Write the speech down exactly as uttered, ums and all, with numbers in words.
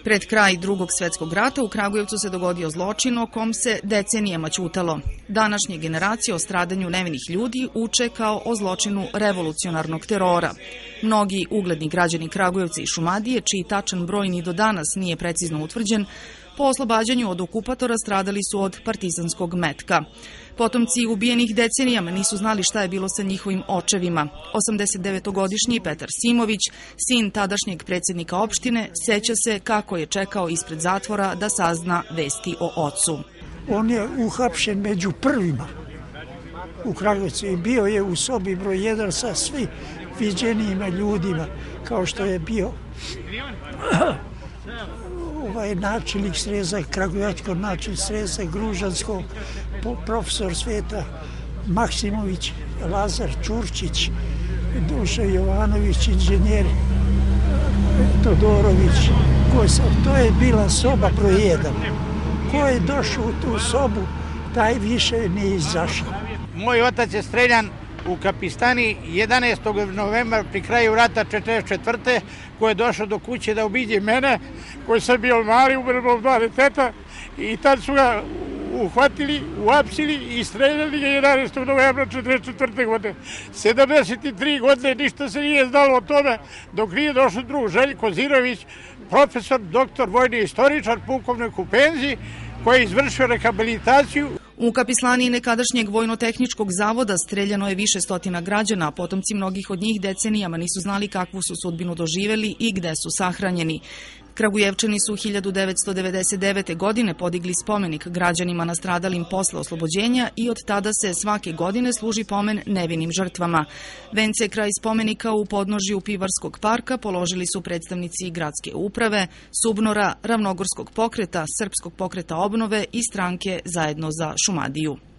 Pred kraj Drugog svetskog rata u Kragujevcu se dogodio zločin o kom se decenijama ćutalo. Današnje generacije o stradanju nevinih ljudi uče kao o zločinu revolucionarnog terora. Mnogi ugledni građani Kragujevca i Šumadije, čiji tačan broj ni do danas nije precizno utvrđen, po oslobađanju od okupatora stradali su od partizanskog metka. Potomci ubijenih decenijama nisu znali šta je bilo sa njihovim očevima. osamdesetdevetogodišnji Petar Simović, sin tadašnjeg predsjednika opštine, seća se kako je čekao ispred zatvora da sazna vesti o ocu. On je uhapšen među prvima u Kragujevcu i bio je u sobi broj jedan sa svi viđenijima ljudima, kao što je bio ovaj načelnik sreza, kragujevačko načelnik sreza, Gružansko, profesor Sveta Maksimović, Lazar Ćurčić, Duša Jovanović, inženjer Todorović. To je bila soba broj jedan. Ko je došao u tu sobu, taj više nije izašao. Moj otac je streljan u Kapistani jedanaestog novembra pri kraju rata četrdeset četvrte ko je došao do kuće da obiđe mene, koji sam bio mali, umrlo dva deteta, i tad su ga uhvatili, uapsili i streljali ga jedanaestog novembra četrdeset četvrte godine. sedamdeset tri godine ništa se nije znalo o tome dok nije došao drug Željko Zirović, profesor, doktor, vojni istoričar, pukovnik u penziji, koji je izvršio rehabilitaciju. U Kapislani nekadašnjeg vojno-tehničkog zavoda streljano je više stotina građana, a potomci mnogih od njih decenijama nisu znali kakvu su sudbinu doživeli i gde su sahranjeni. Kragujevčani su hiljadu devetsto devedeset devete. godine podigli spomenik građanima nastradalim posle oslobođenja i od tada se svake godine služi pomen nevinim žrtvama. Vence kraj spomenika u podnožju Pivarskog parka položili su predstavnici gradske uprave, Subnora, Ravnogorskog pokreta, Srpskog pokreta obnove i stranke Zajedno za Šumadiju.